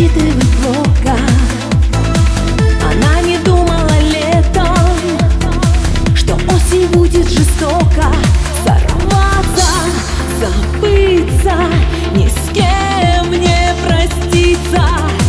рассчитывать плохо. Она не думала летом, что осень будет жестоко. Сорваться, забыться, ни с кем не проститься.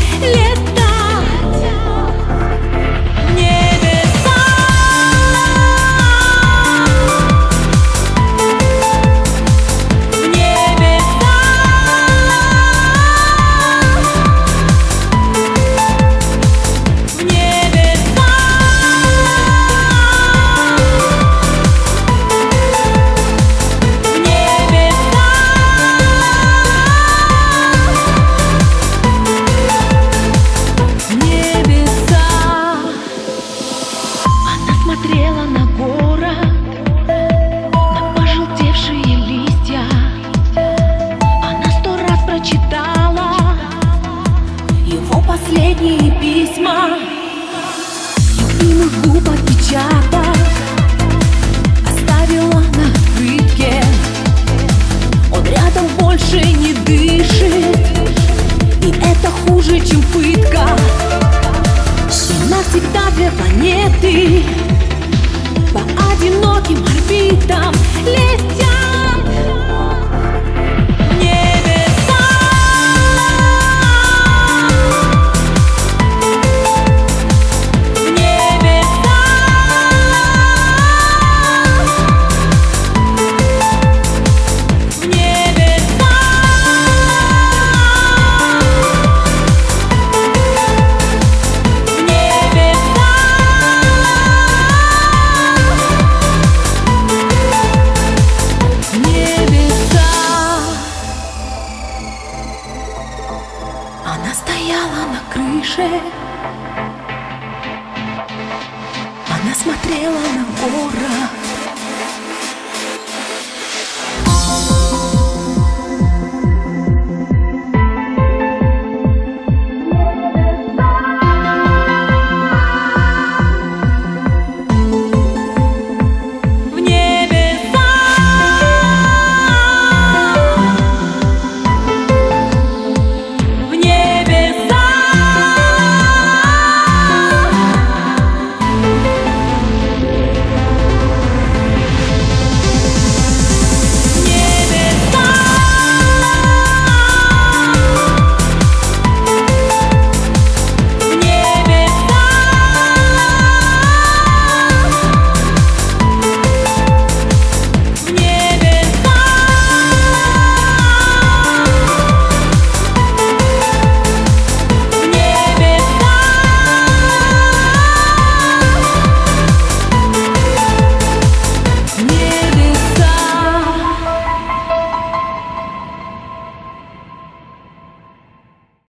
Смотрела на город, на пожелтевшие листья. Она 100 раз прочитала его последние письма. Любимых губ отпечаток оставила на открытке. Он рядом больше не дышит, и это хуже, чем пытка. И навсегда две планеты по одиноким орбитам летят в небеса. В небеса. В небеса. Она стояла на крыше, она смотрела на город.